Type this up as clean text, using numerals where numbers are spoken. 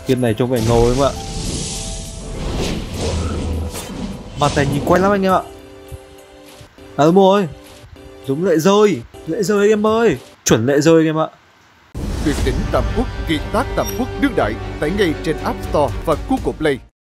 Game này trông vẻ ngầu em ạ. Mặt này nhìn quen lắm anh em ạ. À đúng rồi, giống lệ rơi em ơi, chuẩn lệ rơi anh em ạ. Tuyệt đỉnh Tam Quốc, kiệt tác Tam Quốc đương đại, tải ngay trên App Store và Google Play.